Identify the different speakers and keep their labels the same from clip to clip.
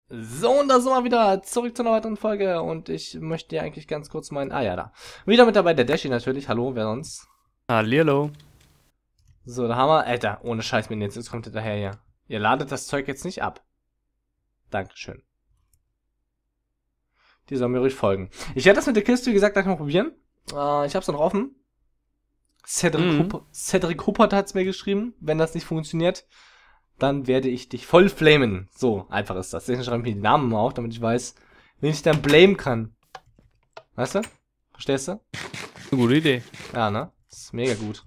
Speaker 1: So, und da sind wir wieder zurück zu einer weiteren Folge und ich möchte dir eigentlich ganz kurz meinen... Ah ja, da. Wieder mit dabei, der Dashi natürlich. Hallo, wer sonst?
Speaker 2: Hallihallo.
Speaker 1: So, da haben wir... Alter, ohne Scheiß, Minions, jetzt kommt hinterher hier. Ihr ladet das Zeug jetzt nicht ab. Dankeschön. Die sollen mir ruhig folgen. Ich werde das mit der Kiste, wie gesagt, gleich mal probieren. Ich hab's noch offen. Cedric Huppert hat's mir geschrieben. Wenn das nicht funktioniert, dann werde ich dich voll flamen. So, einfach ist das. Deswegen schreibe ich mir die Namen mal auf, damit ich weiß, wen ich dann blamen kann. Weißt du? Verstehst du?
Speaker 2: Eine gute Idee.
Speaker 1: Ja, ne? Das ist mega gut.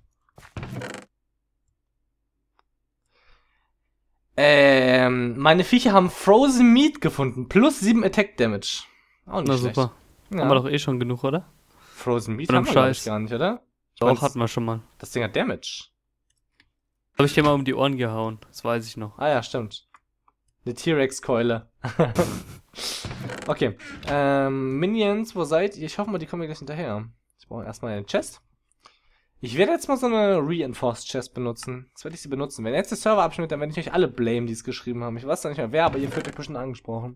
Speaker 1: Meine Viecher haben Frozen Meat gefunden. Plus 7 Attack Damage. Auch nicht
Speaker 2: Na
Speaker 1: schlecht.
Speaker 2: super.
Speaker 1: Ja.
Speaker 2: Haben wir doch eh schon genug, oder?
Speaker 1: Frozen Meat
Speaker 2: Von
Speaker 1: haben
Speaker 2: dem
Speaker 1: wir, glaub ich,
Speaker 2: Scheiß.
Speaker 1: gar nicht, oder?
Speaker 2: Doch, hatten wir schon mal.
Speaker 1: Das Ding hat Damage.
Speaker 2: Habe ich dir mal um die Ohren gehauen. Das weiß ich noch.
Speaker 1: Ah ja, stimmt. Eine T-Rex-Keule. Okay. Minions, wo seid ihr? Ich hoffe mal, die kommen mir gleich hinterher. Ich brauche erstmal eine Chest. Ich werde jetzt mal so eine Reinforced Chest benutzen. Jetzt werde ich sie benutzen. Wenn jetzt der Server abschnitt, dann werde ich euch alle blamen, die es geschrieben haben. Ich weiß nicht mehr wer, aber ihr fühlt euch bestimmt angesprochen.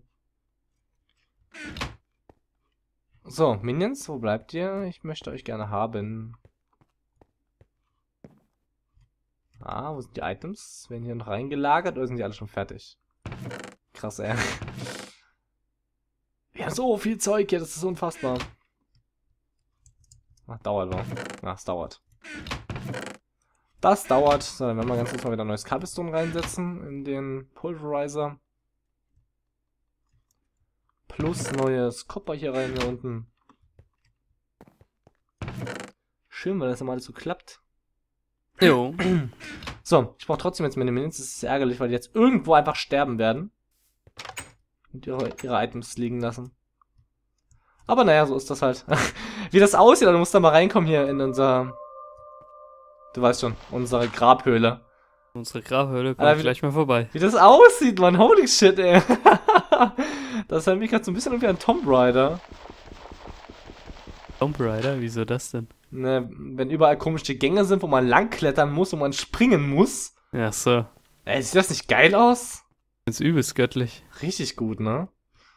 Speaker 1: So, Minions, wo bleibt ihr? Ich möchte euch gerne haben. Ah, wo sind die Items? Werden hier noch reingelagert oder sind die alle schon fertig? Krass, ey. Wir haben so viel Zeug hier, das ist unfassbar. Ach, dauert noch. Ach, es dauert. Das dauert. So, dann werden wir ganz kurz mal wieder ein neues Cobblestone reinsetzen in den Pulverizer. Plus neues Copper hier rein hier unten. Schön, weil das immer alles so klappt.
Speaker 2: Jo.
Speaker 1: So, ich brauche trotzdem jetzt meine Minions. Das ist ärgerlich, weil die jetzt irgendwo einfach sterben werden. Und ihre Items liegen lassen. Aber naja, so ist das halt. Wie das aussieht, du musst da mal reinkommen hier in unser... Du weißt schon, unsere Grabhöhle.
Speaker 2: Unsere Grabhöhle kommt
Speaker 1: Alter,
Speaker 2: gleich mal vorbei.
Speaker 1: Wie das aussieht, man. Holy shit, ey. Das hat mich gerade so ein bisschen irgendwie an Tomb Raider.
Speaker 2: Tomb Raider? Wieso das denn?
Speaker 1: Ne, wenn überall komische Gänge sind, wo man langklettern muss und man springen muss.
Speaker 2: Ja, so.
Speaker 1: Ey, sieht das nicht geil aus?
Speaker 2: Ist übelst göttlich.
Speaker 1: Richtig gut, ne?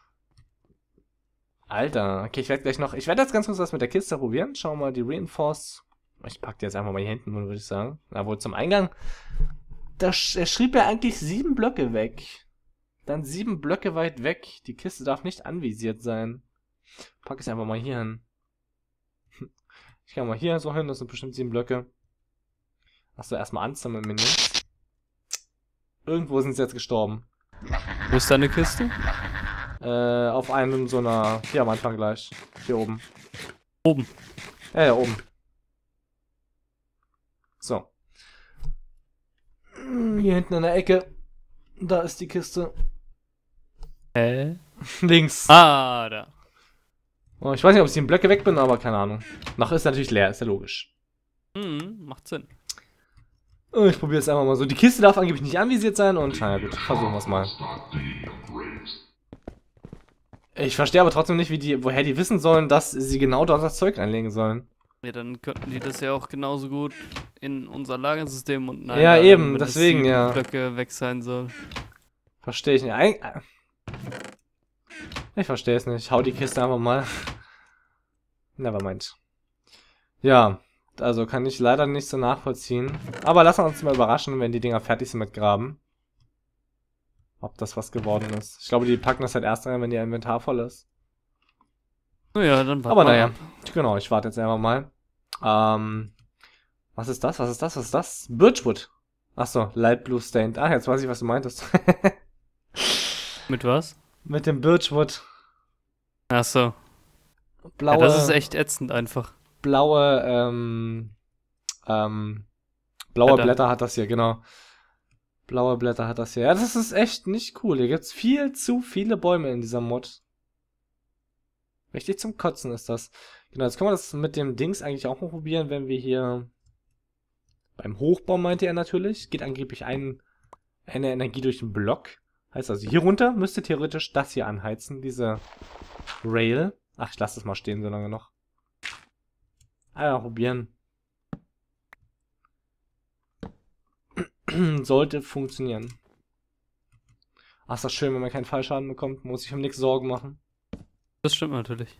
Speaker 1: Alter, okay, ich werde jetzt ganz kurz was mit der Kiste probieren. Schauen wir mal, die Reinforced. Ich pack die jetzt einfach mal hier hinten, würde ich sagen. Na, wohl zum Eingang. Er schrieb ja eigentlich 7 Blöcke weg. Dann 7 Blöcke weit weg. Die Kiste darf nicht anvisiert sein. Pack es einfach mal hier hin. Ich kann mal hier so hin, das sind bestimmt 7 Blöcke. Achso, erstmal ansammeln, Minions. Irgendwo sind sie jetzt gestorben.
Speaker 2: Wo ist deine Kiste?
Speaker 1: Auf einem so einer... Hier am Anfang gleich. Hier oben.
Speaker 2: Oben.
Speaker 1: Ja, oben. So. Hier hinten in der Ecke. Da ist die Kiste. Links.
Speaker 2: Ah, da.
Speaker 1: Oh, ich weiß nicht, ob ich in Blöcke weg bin, aber keine Ahnung. Noch ist natürlich leer, ist ja logisch.
Speaker 2: Macht Sinn.
Speaker 1: Ich probiere es einfach mal so. Die Kiste darf angeblich nicht anvisiert sein und naja gut, versuchen wir es mal. Ich verstehe aber trotzdem nicht, woher die wissen sollen, dass sie genau dort das Zeug reinlegen sollen.
Speaker 2: Ja, dann könnten die das ja auch genauso gut in unser Lagersystem und nein.
Speaker 1: Ja, eben,
Speaker 2: wenn
Speaker 1: deswegen,
Speaker 2: das
Speaker 1: ja.
Speaker 2: Blöcke weg sein soll.
Speaker 1: Verstehe ich nicht. Ich verstehe es nicht. Ich hau die Kiste einfach mal. Nevermind. Ja, also kann ich leider nicht so nachvollziehen. Aber lassen wir uns mal überraschen, wenn die Dinger fertig sind mit Graben. Ob das was geworden ist. Ich glaube, die packen das halt erst rein, wenn ihr Inventar voll ist.
Speaker 2: Naja, dann warten
Speaker 1: Aber
Speaker 2: wir
Speaker 1: naja,
Speaker 2: ab.
Speaker 1: genau, ich warte jetzt einfach mal. Was ist das? Was ist das? Was ist das? Birchwood. Achso, Light Blue Stained. Ah, jetzt weiß ich, was du meintest.
Speaker 2: Mit was?
Speaker 1: Mit dem Birchwood.
Speaker 2: Ach so.
Speaker 1: Blaue,
Speaker 2: Ja, das ist echt ätzend einfach.
Speaker 1: blaue
Speaker 2: Blätter.
Speaker 1: Blätter hat das hier, genau. Blaue Blätter hat das hier. Ja, das ist echt nicht cool. Hier gibt's viel zu viele Bäume in dieser Mod. Richtig zum Kotzen ist das. Genau, jetzt können wir das mit dem Dings eigentlich auch mal probieren, wenn wir hier beim Hochbau, meinte er natürlich, geht angeblich eine Energie durch den Block. Heißt also, hier runter müsste theoretisch das hier anheizen, diese Rail. Ach, ich lasse das mal stehen, so lange noch. Einmal probieren. Sollte funktionieren. Ach, ist das schön, wenn man keinen Fallschaden bekommt. Muss ich um nichts Sorgen machen.
Speaker 2: Das stimmt natürlich.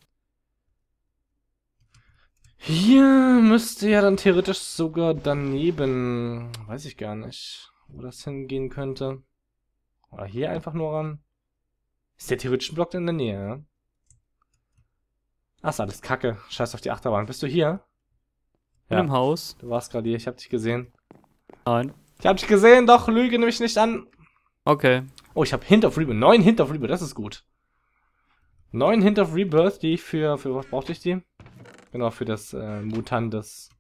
Speaker 1: Hier müsste ja dann theoretisch sogar daneben, weiß ich gar nicht, wo das hingehen könnte. Oder hier einfach nur ran. Ist der theoretische Block in der Nähe, ja? Ach, ist alles Kacke. Scheiß auf die Achterbahn. Bist du hier?
Speaker 2: In einem Haus.
Speaker 1: Du warst gerade hier, ich hab dich gesehen.
Speaker 2: Nein.
Speaker 1: Ich hab dich gesehen, doch, lüge mich nicht an.
Speaker 2: Okay.
Speaker 1: Oh, ich hab Hint of Rebirth. 9 Hint of Rebirth, das ist gut. 9 Hint of Rebirth, die ich für was brauchte ich die? Genau, für das Mutantes.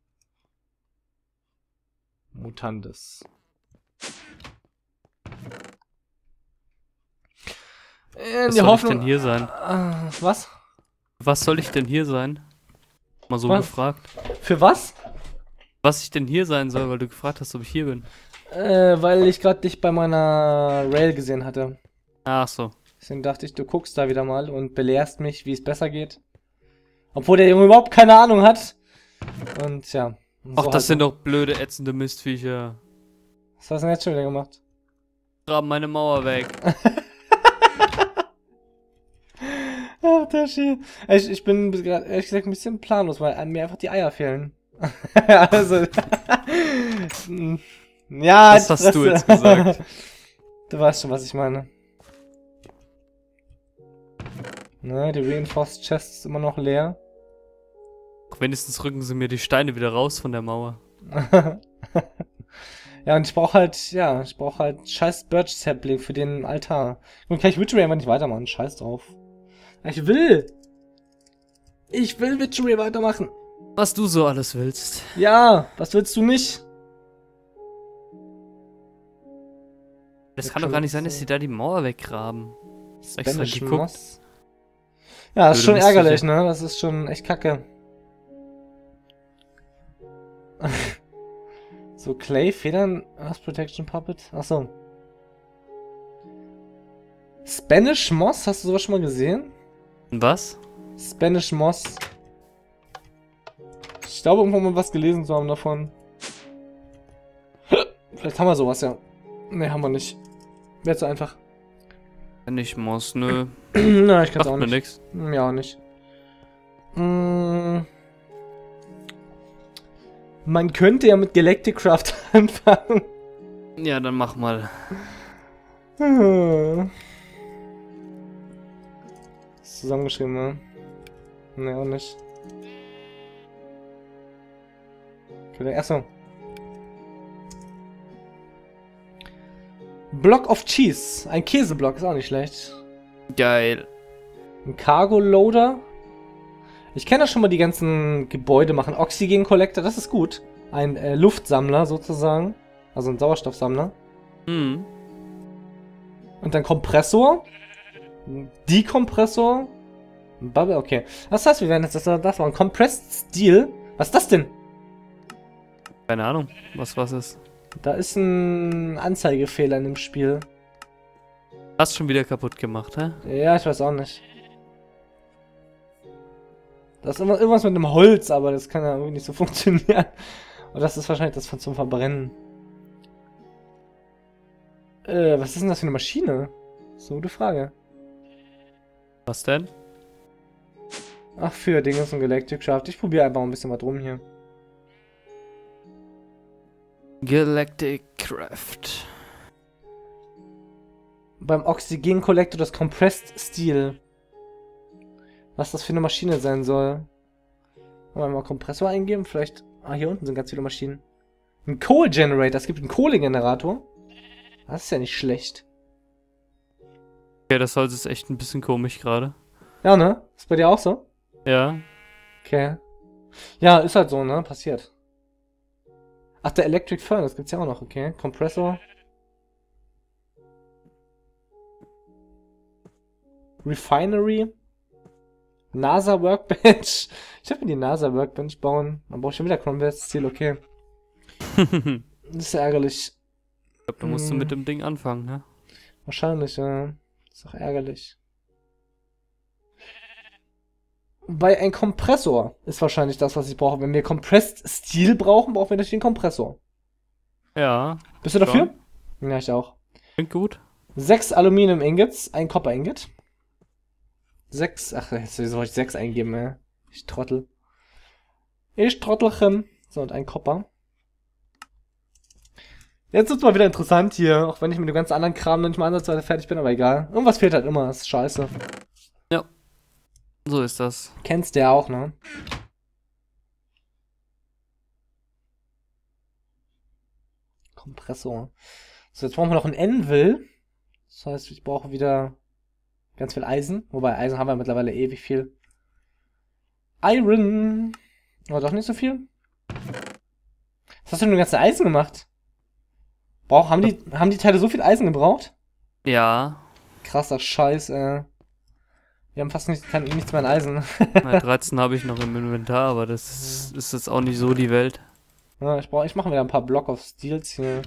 Speaker 2: Was soll ich denn hier sein?
Speaker 1: Was?
Speaker 2: Was soll ich denn hier sein? Mal so
Speaker 1: Was?
Speaker 2: gefragt.
Speaker 1: Für was?
Speaker 2: Was ich denn hier sein soll, weil du gefragt hast, ob ich hier bin.
Speaker 1: Weil ich gerade dich bei meiner Rail gesehen hatte.
Speaker 2: Ach so.
Speaker 1: Deswegen dachte ich, du guckst da wieder mal und belehrst mich, wie es besser geht. Obwohl der Junge überhaupt keine Ahnung hat. Und ja.
Speaker 2: Ach,
Speaker 1: so
Speaker 2: das sind
Speaker 1: halt.
Speaker 2: doch blöde, ätzende Mistviecher.
Speaker 1: Was hast du denn jetzt schon wieder gemacht?
Speaker 2: Graben meine Mauer weg.
Speaker 1: Ach, der Schi. Ich bin gerade ehrlich gesagt ein bisschen planlos, weil mir einfach die Eier fehlen. Also. Ja,
Speaker 2: Was hast du jetzt gesagt?
Speaker 1: Du weißt schon, was ich meine. Ne, die Reinforced Chest ist immer noch leer.
Speaker 2: Wenigstens rücken sie mir die Steine wieder raus von der Mauer.
Speaker 1: Ja, und ich brauche halt scheiß Birch Sapling für den Altar. Und kann ich Witchery einfach nicht weitermachen. Scheiß drauf. Ich will Witchery weitermachen.
Speaker 2: Was du so alles willst.
Speaker 1: Ja, was willst du nicht?
Speaker 2: Das kann doch gar nicht sein, dass sie da die Mauer weggraben. Extra
Speaker 1: Spanish
Speaker 2: geguckt.
Speaker 1: Moss. Ja, das ist schon
Speaker 2: Blöde
Speaker 1: ärgerlich,
Speaker 2: Mistviecher.
Speaker 1: ne? Das ist schon echt kacke. So, Clay, Federn, was Protection Puppet? Achso. Spanish Moss, hast du sowas schon mal gesehen?
Speaker 2: Was?
Speaker 1: Spanish Moss. Ich glaube, irgendwo mal was gelesen zu haben davon. Vielleicht haben wir sowas, ja. Ne, haben wir nicht. Wäre zu einfach.
Speaker 2: Wenn ich muss, nö.
Speaker 1: Na, ich kann's auch
Speaker 2: Macht mir
Speaker 1: nicht.
Speaker 2: nix.
Speaker 1: Ja, auch nicht. Man könnte ja mit Galactic Craft anfangen.
Speaker 2: Ja, dann mach mal.
Speaker 1: Ist zusammengeschrieben, ne? Ne, auch nicht. Okay, achso. Block of Cheese. Ein Käseblock, ist auch nicht schlecht.
Speaker 2: Geil.
Speaker 1: Ein Cargo Loader. Ich kenne ja schon mal die ganzen Gebäude machen. Oxygen Collector, das ist gut. Ein Luftsammler sozusagen. Also ein Sauerstoffsammler.
Speaker 2: Hm.
Speaker 1: Und dann Kompressor. Dekompressor. Bubble, okay. Das heißt, wir werden jetzt das machen. Compressed Steel. Was ist das denn?
Speaker 2: Keine Ahnung, was ist.
Speaker 1: Da ist ein Anzeigefehler in dem Spiel.
Speaker 2: Hast schon wieder kaputt gemacht, hä?
Speaker 1: Ja, ich weiß auch nicht. Das ist irgendwas mit dem Holz, aber das kann ja irgendwie nicht so funktionieren. Und das ist wahrscheinlich das zum Verbrennen. Was ist denn das für eine Maschine? So eine gute Frage.
Speaker 2: Was denn?
Speaker 1: Ach, für den ganzen Galactic Craft. Ich probiere einfach ein bisschen was rum hier.
Speaker 2: Galactic Craft.
Speaker 1: Beim Oxygen Collector das Compressed Steel. Was das für eine Maschine sein soll. Wollen wir mal Kompressor eingeben? Vielleicht. Ah, hier unten sind ganz viele Maschinen. Ein Coal Generator. Es gibt einen Kohlegenerator. Das ist ja nicht schlecht.
Speaker 2: Okay, das Holz ist echt ein bisschen komisch gerade.
Speaker 1: Ja, ne? Ist bei dir auch so?
Speaker 2: Ja.
Speaker 1: Okay. Ja, ist halt so, ne? Passiert. Ach, der Electric Furnace gibt's ja auch noch, okay. Kompressor. Refinery. NASA Workbench. Ich hab mir die NASA Workbench bauen. Dann brauche ich schon wieder Compressed Steel, okay. Das ist ja ärgerlich.
Speaker 2: Ich glaube, da musst du mit dem Ding anfangen, ne?
Speaker 1: Wahrscheinlich, ja. Ist auch ärgerlich. Bei ein Kompressor ist wahrscheinlich das, was ich brauche. Wenn wir Compressed Steel brauchen, brauchen wir natürlich den Kompressor.
Speaker 2: Ja.
Speaker 1: Bist du dafür? Ja, ich auch.
Speaker 2: Klingt gut.
Speaker 1: 6 Aluminium-Ingots, ein Copper-Ingot. 6, ach, jetzt soll ich 6 eingeben, ey. Ich Trottel. Ich Trottelchen. So, und ein Copper. Jetzt wird's mal wieder interessant hier, auch wenn ich mit dem ganzen anderen Kram noch nicht mal ansatzweise fertig bin, aber egal. Irgendwas fehlt halt immer, das ist scheiße.
Speaker 2: Ja, so ist das.
Speaker 1: Kennst du ja auch, ne? Kompressor. So, jetzt brauchen wir noch einen Anvil. Das heißt, ich brauche wieder ganz viel Eisen. Wobei, Eisen haben wir mittlerweile ewig viel. Iron. Aber doch nicht so viel. Was hast du denn mit dem ganzen Eisen gemacht? Haben die Teile so viel Eisen gebraucht?
Speaker 2: Ja.
Speaker 1: Krasser Scheiß, Wir haben fast nichts mehr an Eisen.
Speaker 2: Na, 13 habe ich noch im Inventar, aber das ist jetzt auch nicht so die Welt.
Speaker 1: Ja, ich mache wieder ein paar Block of Steels hier.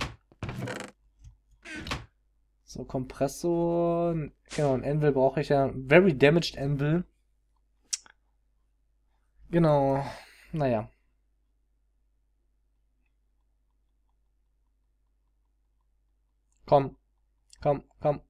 Speaker 1: So, Kompressor. Genau, ein Anvil brauche ich ja. Very damaged Anvil. Genau. Naja. Komm. Komm.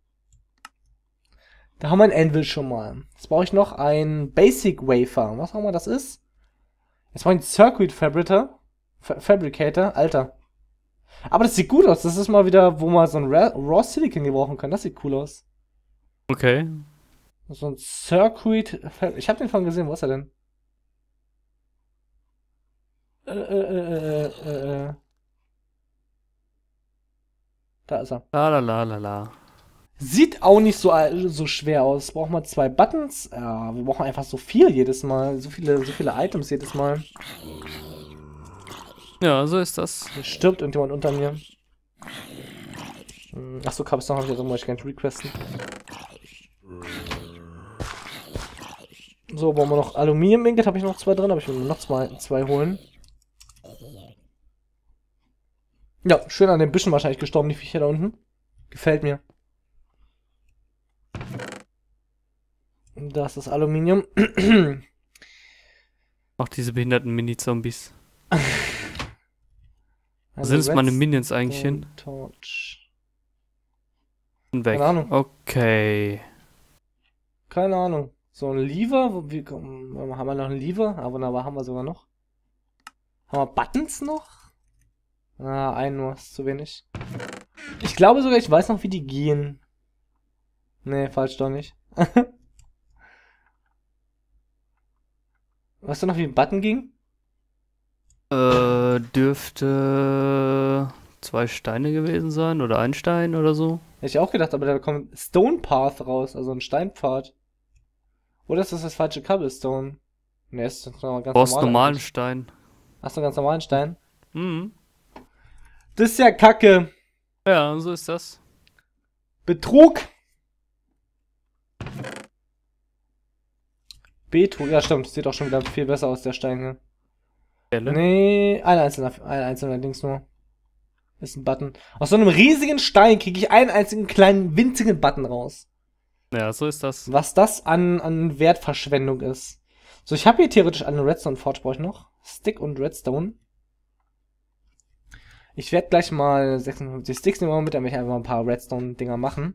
Speaker 1: Da haben wir ein Anvil schon mal. Jetzt brauche ich noch ein Basic Wafer. Was auch immer das ist. Jetzt brauche ich einen Circuit Fabricator. Alter. Aber das sieht gut aus. Das ist mal wieder, wo man so ein Raw Silicon gebrauchen kann. Das sieht cool aus.
Speaker 2: Okay.
Speaker 1: So ein Circuit. Ich habe den vorhin gesehen. Wo ist er denn? Da ist er.
Speaker 2: La.
Speaker 1: Sieht auch nicht so schwer aus. Brauchen wir 2 Buttons. Ja, wir brauchen einfach so viel jedes Mal. So viele Items jedes Mal.
Speaker 2: Ja, so ist das.
Speaker 1: Hier stirbt irgendjemand unter mir. Achso, Cobblestone habe ich jetzt muss ich gar nicht requesten. So, brauchen wir noch Aluminium-Ingot. Habe ich noch 2 drin, aber ich will noch zwei holen. Ja, schön an den Büschen wahrscheinlich gestorben, die Viecher da unten. Gefällt mir. Das ist Aluminium.
Speaker 2: Auch diese behinderten Mini-Zombies. Wo
Speaker 1: Also
Speaker 2: sind jetzt meine Minions eigentlich hin?
Speaker 1: Torch.
Speaker 2: Und weg.
Speaker 1: Keine Ahnung.
Speaker 2: Okay.
Speaker 1: Keine Ahnung. So ein Lever. Haben wir noch einen Lever? Ah, wunderbar, haben wir sogar noch. Haben wir Buttons noch? Ah, einen nur, ist zu wenig. Ich glaube sogar, ich weiß noch, wie die gehen. Nee, falsch doch nicht. Weißt du noch, wie ein Button ging?
Speaker 2: Dürfte 2 Steine gewesen sein oder ein Stein oder so.
Speaker 1: Hätte ich auch gedacht, aber da kommt Stone Path raus, also ein Steinpfad. Oder ist das falsche Cobblestone? Ne, ist das noch ganz
Speaker 2: Brauchst
Speaker 1: normal
Speaker 2: normalen
Speaker 1: eigentlich.
Speaker 2: Stein.
Speaker 1: Hast du einen ganz normalen Stein?
Speaker 2: Mhm.
Speaker 1: Das ist ja Kacke.
Speaker 2: Ja, so ist das.
Speaker 1: Betrug. Betrug, ja stimmt, sieht auch schon wieder viel besser aus, der Stein hier. Nee, ein einzelner Dings nur. Ist ein Button. Aus so einem riesigen Stein kriege ich einen einzigen kleinen, winzigen Button raus.
Speaker 2: Ja, so ist das.
Speaker 1: Was das an Wertverschwendung ist. So, ich habe hier theoretisch eine Redstone Forge, brauche ich noch. Stick und Redstone. Ich werde gleich mal 56 Sticks nehmen wir mit, damit ich einfach mal ein paar Redstone-Dinger machen.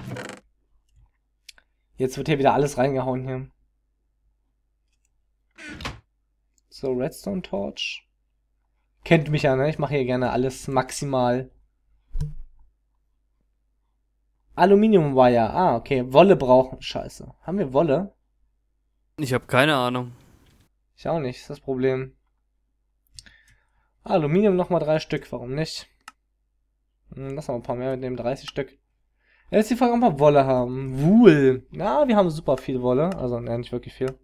Speaker 1: Jetzt wird hier wieder alles reingehauen hier. So, Redstone Torch. Kennt mich ja, ne? Ich mache hier gerne alles maximal. Aluminium Wire. Ah, okay. Wolle brauchen. Scheiße. Haben wir Wolle?
Speaker 2: Ich habe keine Ahnung.
Speaker 1: Ich auch nicht, ist das Problem. Aluminium nochmal 3 Stück, warum nicht? Lass mal ein paar mehr mitnehmen, 30 Stück. Jetzt die Frage, ob wir Wolle haben. Wool. Ja, wir haben super viel Wolle. Also, ne, nicht wirklich viel.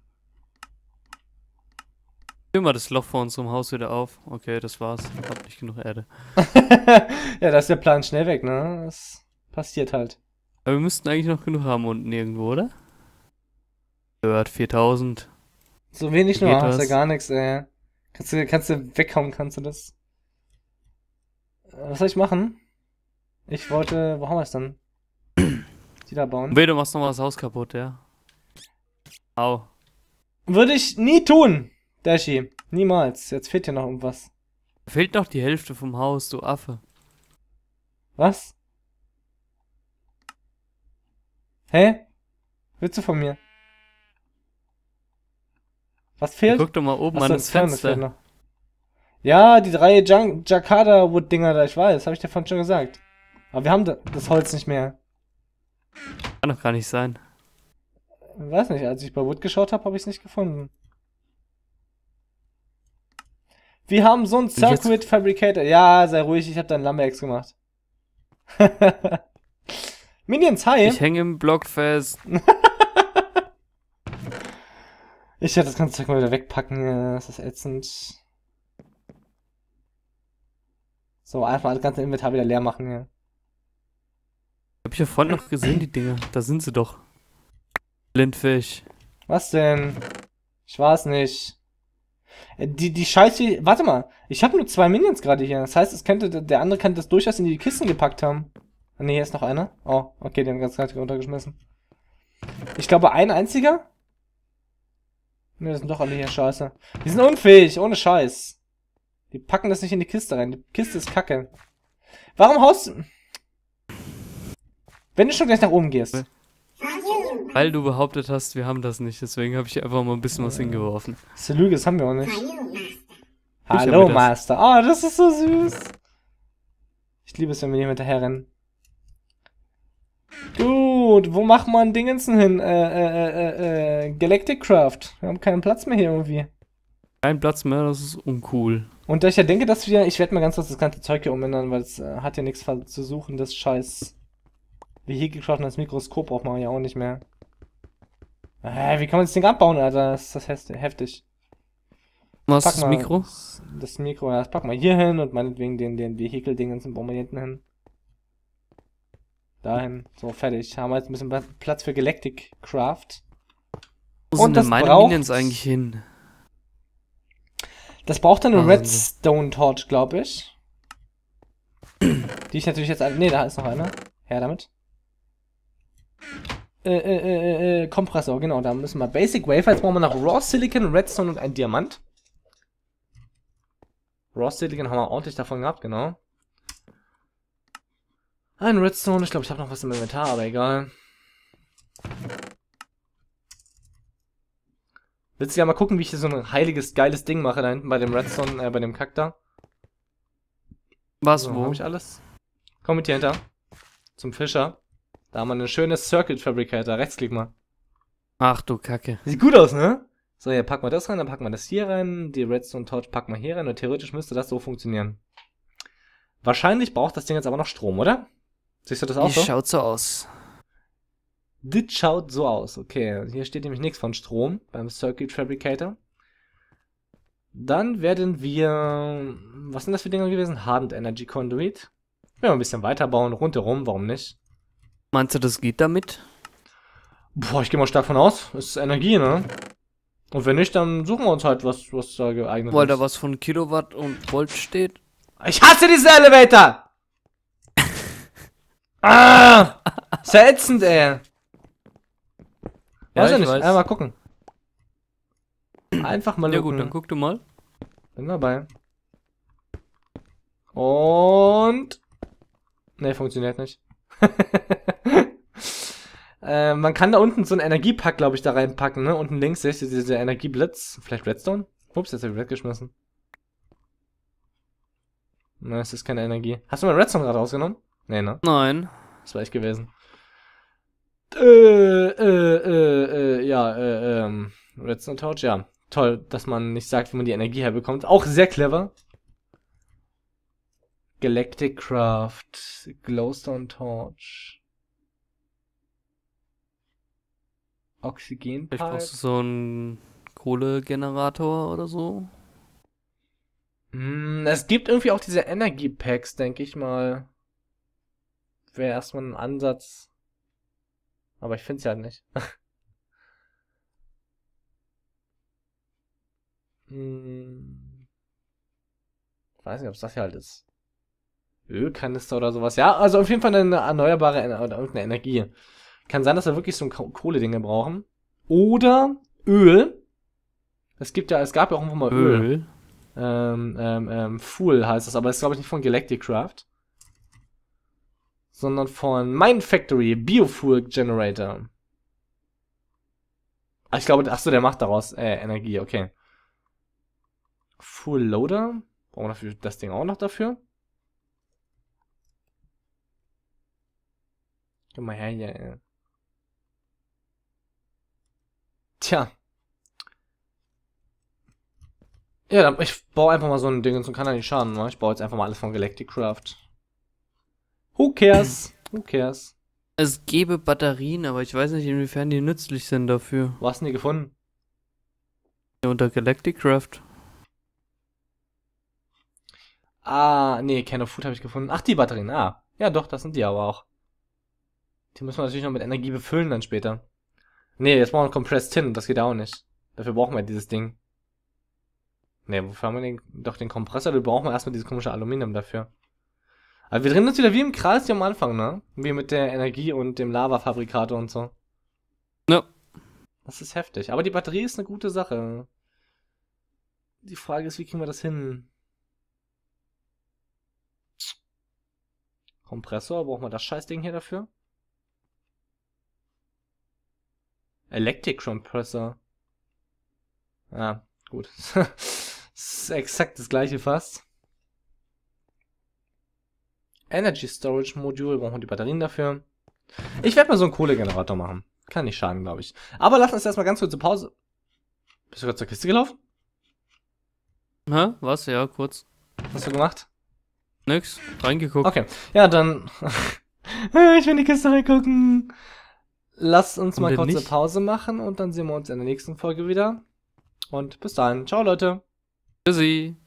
Speaker 2: Füll mal das Loch vor unserem Haus wieder auf. Okay, das war's. Hab nicht genug Erde.
Speaker 1: Ja, da ist der Plan schnell weg, ne? Das passiert halt.
Speaker 2: Aber wir müssten eigentlich noch genug haben unten irgendwo, oder? Gehört 4000.
Speaker 1: So wenig nur,
Speaker 2: Geht
Speaker 1: hast ja
Speaker 2: was?
Speaker 1: gar nichts, ey. Kannst du weghauen, kannst du das? Was soll ich machen? Ich wollte, wo haben wir es denn? Die da bauen.
Speaker 2: Weh, du machst nochmal das Haus kaputt, ja. Au.
Speaker 1: Würde ich nie tun, Dashi. Niemals. Jetzt fehlt hier noch irgendwas.
Speaker 2: Fehlt noch die Hälfte vom Haus, du Affe.
Speaker 1: Was? Hä? Willst du von mir? Was fehlt?
Speaker 2: Guck doch mal oben
Speaker 1: Achso,
Speaker 2: an das
Speaker 1: Fern, das fehlt
Speaker 2: Fenster.
Speaker 1: noch. Ja, die 3 Jakarta-Wood-Dinger da, ich weiß, habe ich dir vorhin schon gesagt. Aber wir haben das Holz nicht mehr.
Speaker 2: Kann doch gar nicht sein.
Speaker 1: Weiß nicht, als ich bei Wood geschaut habe ich es nicht gefunden. Wir haben so einen
Speaker 2: Und jetzt-
Speaker 1: Circuit Fabricator. Ja, sei ruhig, ich habe deinen Lambex gemacht. Minions, hi!
Speaker 2: Ich hänge im Block fest.
Speaker 1: Ich werde das ganze Zeug mal wieder wegpacken. Ja, das ist ätzend. So, einfach das ganze Inventar wieder leer machen hier.
Speaker 2: Hab ich ja vorhin noch gesehen, die Dinger. Da sind sie doch. Blindfisch.
Speaker 1: Was denn? Ich weiß nicht. Die Scheiße. Warte mal. Ich habe nur 2 Minions gerade hier. Das heißt, es könnte, der andere könnte das durchaus in die Kisten gepackt haben. Ah, ne, hier ist noch einer. Oh, okay, den haben wir ganz runtergeschmissen. Ich glaube, ein einziger? Ne, das sind doch alle hier scheiße. Die sind unfähig, ohne Scheiß. Die packen das nicht in die Kiste rein. Die Kiste ist kacke. Warum haust du... Wenn du schon gleich nach oben gehst.
Speaker 2: Weil du behauptet hast, wir haben das nicht. Deswegen habe ich einfach mal ein bisschen was hingeworfen.
Speaker 1: Das ist eine Lüge, das haben wir auch nicht.
Speaker 2: hab
Speaker 1: Hallo,
Speaker 2: mir das.
Speaker 1: Master. Oh, das ist so süß. Ich liebe es, wenn wir hier hinterher rennen. Gut, wo macht man Dingensen hin? Galactic Craft. Wir haben keinen Platz mehr hier irgendwie.
Speaker 2: Kein Platz mehr, das ist uncool.
Speaker 1: Und da ich ja denke, dass wir... Ich werde mal ganz kurz das ganze Zeug hier umändern, weil es hat ja nichts zu suchen, das scheiß Vehikelcraft und das Mikroskop braucht man ja auch nicht mehr. Wie kann man das Ding abbauen, Alter? Das ist heftig.
Speaker 2: Was
Speaker 1: Pack
Speaker 2: ist das
Speaker 1: mal
Speaker 2: Mikro?
Speaker 1: Das Mikro, ja, das packen wir hier hin und meinetwegen den Vehikel-Dingens bauen wir hier hinten hin. Dahin. So, fertig. Haben wir jetzt ein bisschen Platz für Galactic Craft.
Speaker 2: Wo sind
Speaker 1: Und
Speaker 2: denn
Speaker 1: das
Speaker 2: meine
Speaker 1: braucht-
Speaker 2: Minions eigentlich hin?
Speaker 1: Das braucht dann eine
Speaker 2: Wahnsinn.
Speaker 1: Redstone Torch, glaube ich. Die ich natürlich jetzt... Ne, da ist noch einer. Her damit. Kompressor, genau. Da müssen wir Basic Wafer. Jetzt brauchen wir noch Raw Silicon, Redstone und ein Diamant. Raw Silicon haben wir ordentlich davon gehabt, genau. Ein Redstone. Ich glaube, ich habe noch was im Inventar, aber egal. Willst du ja mal gucken, wie ich hier so ein heiliges, geiles Ding mache da hinten bei dem Redstone, bei dem Kack da?
Speaker 2: Was,
Speaker 1: So,
Speaker 2: wo?
Speaker 1: habe ich alles? Komm mit hier hinter. Zum Fischer. Da haben wir ein schönes Circuit Fabricator. Rechtsklick mal.
Speaker 2: Ach du Kacke.
Speaker 1: Sieht gut aus, ne? So, hier packen wir das rein, dann packen wir das hier rein. Die Redstone Torch packen wir hier rein und theoretisch müsste das so funktionieren. Wahrscheinlich braucht das Ding jetzt aber noch Strom, oder? Siehst du das auch
Speaker 2: Wie
Speaker 1: so?
Speaker 2: schaut so aus?
Speaker 1: Das schaut so aus, okay. Hier steht nämlich nichts von Strom beim Circuit Fabricator. Dann werden wir... Was sind das für Dinger gewesen? Hardened Energy Conduit. Wenn wir ein bisschen weiterbauen, rundherum, warum nicht?
Speaker 2: Meinst du, das geht damit?
Speaker 1: Boah, ich gehe mal stark von aus. Das ist Energie, ne? Und wenn nicht, dann suchen wir uns halt was da geeignet
Speaker 2: Weil
Speaker 1: ist.
Speaker 2: da was von Kilowatt und Volt steht?
Speaker 1: Ich hasse diesen Elevator! Ah! Ist ja ätzend, ey. Weiß ja
Speaker 2: ich
Speaker 1: nicht,
Speaker 2: weiß.
Speaker 1: einmal gucken. Einfach mal
Speaker 2: Ja
Speaker 1: gucken.
Speaker 2: gut, dann guck du mal.
Speaker 1: Bin dabei. Und... Ne, funktioniert nicht. Man kann da unten so einen Energiepack, glaube ich, da reinpacken, ne? Unten links seht ihr diese Energieblitz. Vielleicht Redstone? Ups, jetzt habe ich weggeschmissen. Ne, es ist keine Energie. Hast du mal Redstone gerade rausgenommen? Ne, ne?
Speaker 2: Nein.
Speaker 1: Das war ich gewesen. Redstone Torch, ja. Toll, dass man nicht sagt, wie man die Energie herbekommt. Auch sehr clever. Galactic Craft, Glowstone Torch.
Speaker 2: Vielleicht
Speaker 1: Oxygenpipe.
Speaker 2: brauchst du so einen Kohlegenerator oder so.
Speaker 1: Es gibt irgendwie auch diese Energiepacks, denke ich mal. Wäre erstmal ein Ansatz. Aber ich finde es ja nicht. Weiß nicht, ob es das hier halt ist. Ölkanister oder sowas. Ja, also auf jeden Fall eine erneuerbare oder irgendeine Energie. Kann sein, dass wir wirklich so ein Kohle-Dinge brauchen. Oder Öl. Es gab ja auch irgendwo mal Öl. Fuel heißt das, aber das ist glaube ich nicht von Galactic Craft. sondern von Mindfactory Biofuel Generator. Ah, ich glaube, achso, der macht daraus Energie, okay. Full Loader. Brauchen wir dafür das Ding auch noch dafür? Komm mal her hier, ey. Tja. Ja, dann, ich baue einfach mal so ein Ding und kann ja nicht schaden, ne? Ich baue jetzt einfach mal alles von Galactic Craft. Who cares? Who cares?
Speaker 2: Es gäbe Batterien, aber ich weiß nicht, inwiefern die nützlich sind dafür.
Speaker 1: Wo hast du die gefunden?
Speaker 2: Ja, unter Galactic Craft.
Speaker 1: Ah, nee, Can of Food habe ich gefunden. Ach, die Batterien, ah. Ja, doch, das sind die aber auch. Die müssen wir natürlich noch mit Energie befüllen dann später. Nee, jetzt brauchen wir Compressed Tin, das geht auch nicht. Dafür brauchen wir dieses Ding. Nee, wofür haben wir doch den Kompressor? Da brauchen wir erstmal dieses komische Aluminium dafür. Aber wir drehen uns wieder wie im Kreis wie am Anfang, ne? Wie mit der Energie und dem Lava-Fabrikator und so.
Speaker 2: Ja.
Speaker 1: Das ist heftig. Aber die Batterie ist eine gute Sache. Die Frage ist, wie kriegen wir das hin? Kompressor, brauchen wir das Scheißding hier dafür? Electric Compressor. Ja, gut. Das ist exakt das gleiche fast. Energy Storage Module, brauchen wir die Batterien dafür. Ich werde mal so einen Kohlegenerator machen. Kann nicht schaden, glaube ich. Aber lass uns erstmal ganz kurz zur Pause. Bist du gerade zur Kiste gelaufen?
Speaker 2: Hä? Was? Ja, kurz.
Speaker 1: Was hast du gemacht?
Speaker 2: Nix. Reingeguckt.
Speaker 1: Okay. Ja, dann. Ich will in die Kiste reingucken. Lass uns mal kurz eine Pause machen und dann sehen wir uns in der nächsten Folge wieder. Und bis dahin. Ciao, Leute.
Speaker 2: Tschüssi.